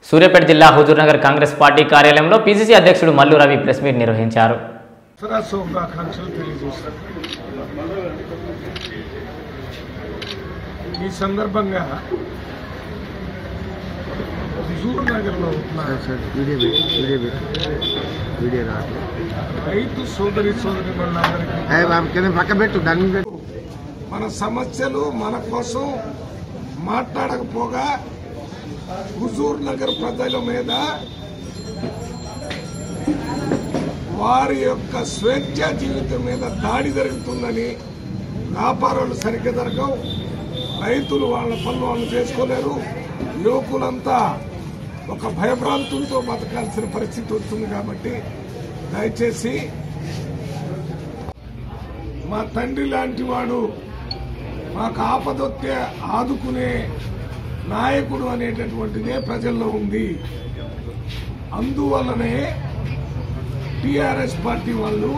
సూర్యాపేట జిల్లా హుజూర్నగర్ కాంగ్రెస్ పార్టీ కార్యాలయంలో పీసీసీ అధ్యక్షుడు మల్లు రవి ప్రెస్ మీట్ నిర్వహించారు. ఈ సందర్భంగా హుజూర్నగర్లో రైతు సోదరి సోదరిమణులందరికీ మన సమస్యలు మన కోసం మాట్లాడకపోగా హుజూర్నగర్ ప్రజల మీద వారి యొక్క స్వేచ్ఛ జీవితం మీద దాడి జరుగుతుందని, వ్యాపారాలు సరిగ్గా జరగవు, రైతులు వాళ్ళ పనులు వాళ్ళు చేసుకోలేరు, యువకులంతా ఒక భయభ్రాంతులతో బతకాల్సిన పరిస్థితి వస్తుంది. కాబట్టి దయచేసి మా తండ్రి లాంటి వాడు మాకు ఆపదొత్తే ఆదుకునే నాయకుడు అనేటటువంటిదే ప్రజల్లో ఉంది. అందువల్లనే టీఆర్ఎస్ పార్టీ వాళ్ళు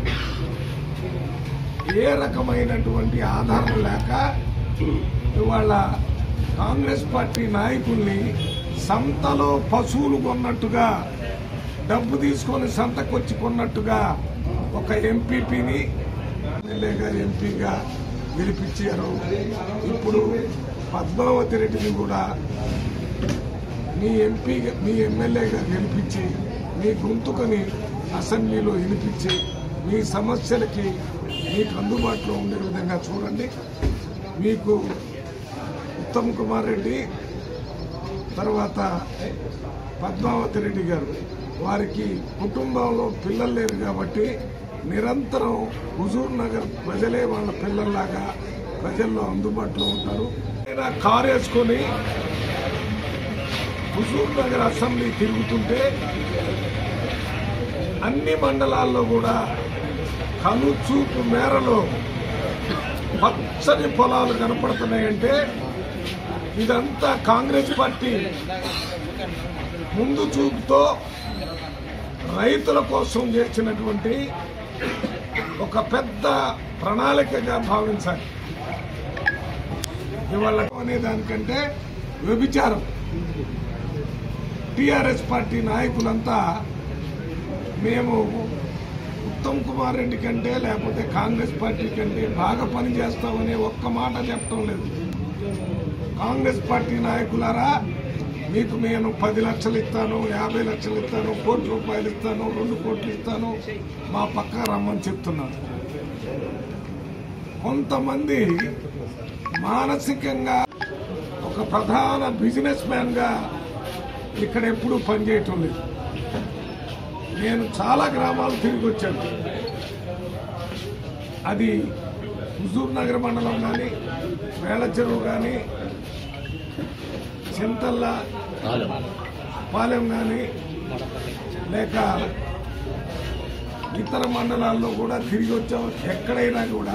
ఏ రకమైనటువంటి ఆధారం లేక ఇవాళ కాంగ్రెస్ పార్టీ నాయకుల్ని సంతలో పశువులు కొన్నట్టుగా, డబ్బు తీసుకొని సంతకొచ్చి కొన్నట్టుగా ఒక ఎంపీపీని ఎమ్మెల్యేగా ఎంపీగా గెలిపించారు. ఇప్పుడు పద్మావతి రెడ్డిని కూడా మీ ఎమ్మెల్యేగా గెలిపించి మీ గొంతుకని అసెంబ్లీలో వినిపించి మీ సమస్యలకి మీకు అందుబాటులో ఉండే విధంగా చూడండి. మీకు ఉత్తమ్ కుమార్ రెడ్డి తర్వాత పద్మావతి రెడ్డి గారు, వారికి కుటుంబంలో పిల్లలు లేరు కాబట్టి నిరంతరం హుజూర్నగర్ ప్రజలే వాళ్ళ పిల్లల్లాగా ప్రజల్లో అందుబాటులో ఉంటారు. కారు వేసుకొని హుజూర్నగర్ అసెంబ్లీ తిరుగుతుంటే అన్ని మండలాల్లో కూడా కనుచూపు మేరలో పచ్చని పొలాలు కనపడుతున్నాయంటే ఇదంతా కాంగ్రెస్ పార్టీ ముందు చూపుతో రైతుల కోసం చేసినటువంటి ఒక పెద్ద ప్రణాళికగా భావించాలి. ఇవాళ అనే దానికంటే వ్యభిచారం. టీఆర్ఎస్ పార్టీ నాయకులంతా మేము ఉత్తమ్ కుమార్ రెడ్డి కంటే లేకపోతే కాంగ్రెస్ పార్టీ కంటే బాగా పనిచేస్తామనే ఒక్క మాట చెప్పడం లేదు. కాంగ్రెస్ పార్టీ నాయకులారా, మీకు నేను 10 లక్షలు ఇస్తాను, 50 లక్షలు ఇస్తాను, ₹1 కోటి ఇస్తాను, 2 కోట్లు ఇస్తాను, మా పక్క రమ్మని చెప్తున్నాను. కొంతమంది మానసికంగా ఒక ప్రధాన బిజినెస్ మ్యాన్ గా ఇక్కడ ఎప్పుడూ పనిచేయటం లేదు. నేను చాలా గ్రామాలు తిరిగి వచ్చాను. అది హుజూర్నగర్ మండలం కానీ, వేళచెరువు కానీ, చింతల్ల పాలెం కానీ, లేక ఇతర మండలాల్లో కూడా తిరిగి వచ్చాము. ఎక్కడైనా కూడా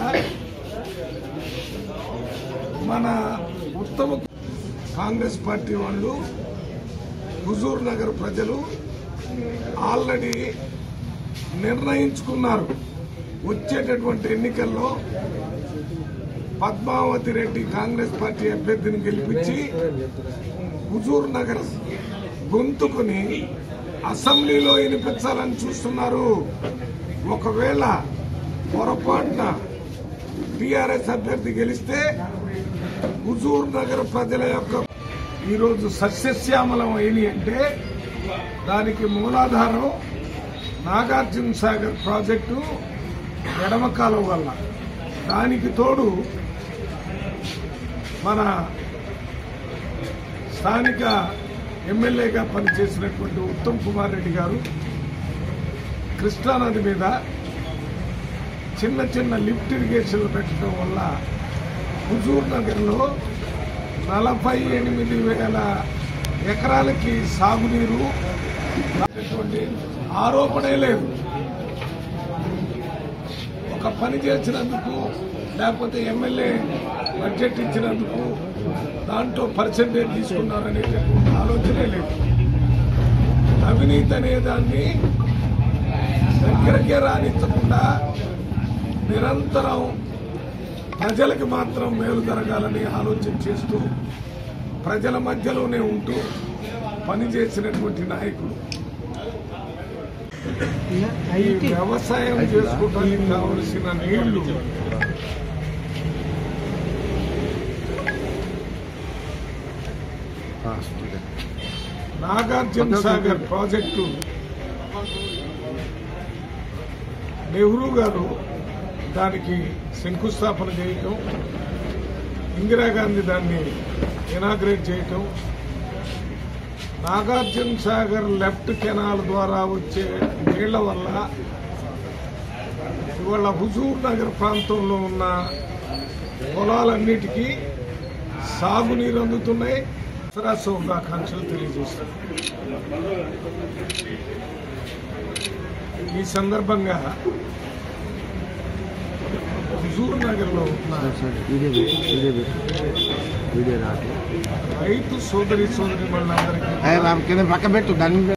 మన ఉత్తమ కాంగ్రెస్ పార్టీ వాళ్ళు హుజూర్నగర్ ప్రజలు ఆల్రెడీ నిర్ణయించుకున్నారు. వచ్చేటటువంటి ఎన్నికల్లో పద్మావతి రెడ్డి కాంగ్రెస్ పార్టీ అభ్యర్థిని గెలిపించి హుజూర్నగర్ గొంతుకుని అసెంబ్లీలో వినిపించాలని చూస్తున్నారు. ఒకవేళ పొరపాటున టీఆర్ఎస్ అభ్యర్థి గెలిస్తే హుజూర్నగర్ ప్రజల యొక్క ఈరోజు సస్యశ్యామలం అయిన అంటే దానికి మూలాధారం నాగార్జున సాగర్ ప్రాజెక్టు ఎడమ కాలువ వల్ల. దానికి తోడు మన స్థానిక ఎమ్మెల్యేగా పనిచేసినటువంటి ఉత్తమ్ కుమార్ రెడ్డి గారు కృష్ణానది మీద చిన్న చిన్న లిఫ్ట్ ఇరిగేషన్లు పెట్టడం వల్ల హుజూర్నగర్లో 48,000 ఎకరాలకి సాగునీరు ఆరోపణే లేదు. ఒక పని చేసినందుకు లేకపోతే ఎమ్మెల్యే బడ్జెట్ ఇచ్చినందుకు దాంట్లో పర్సెంటేజ్ తీసుకున్నారనేటటువంటి ఆలోచనే లేదు. అవినీతి అనే దాన్ని దగ్గరకే రానిచ్చకుండా నిరంతరం ప్రజలకు మాత్రం మేలు జరగాలని ఆలోచన చేస్తూ ప్రజల మధ్యలోనే ఉంటూ పనిచేసినటువంటి నాయకుడు. ఈ వ్యవసాయం చేసుకోవడానికి కావలసిన నీళ్లు నాగార్జున సాగర్ ప్రాజెక్టు నెహ్రూ గారు దానికి శంకుస్థాపన చేయటం, ఇందిరాగాంధీ దాన్ని ఇనాగ్రేట్ చేయటం, నాగార్జున సాగర్ లెఫ్ట్ కెనాల్ ద్వారా వచ్చే నీళ్ల వల్ల ఇవాళ హుజూర్ నగర్ ప్రాంతంలో ఉన్న పొలాలన్నిటికీ సాగునీరు అందుతున్నాయి. దసరా శుభాకాంక్షలు తెలియజేస్తాం. ఈ సందర్భంగా హుజూర్ నగర్ లో ఉన్న రైతు సోదరి మనందరికీ పక్క పెట్టు దాన్ని